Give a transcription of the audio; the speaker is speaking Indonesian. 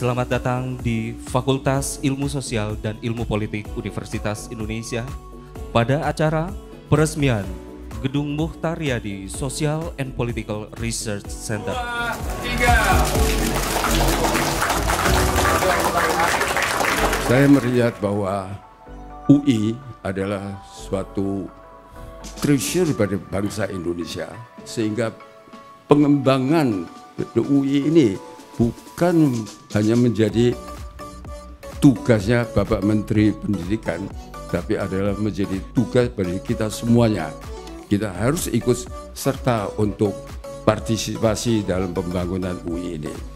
Selamat datang di Fakultas Ilmu Sosial dan Ilmu Politik Universitas Indonesia pada acara peresmian Gedung Muchtar Riyadi Social and Political Research Center. Saya melihat bahwa UI adalah suatu treasure pada bangsa Indonesia, sehingga pengembangan UI ini bukan hanya menjadi tugasnya Bapak Menteri Pendidikan, tapi adalah menjadi tugas bagi kita semuanya. Kita harus ikut serta untuk partisipasi dalam pembangunan UI ini.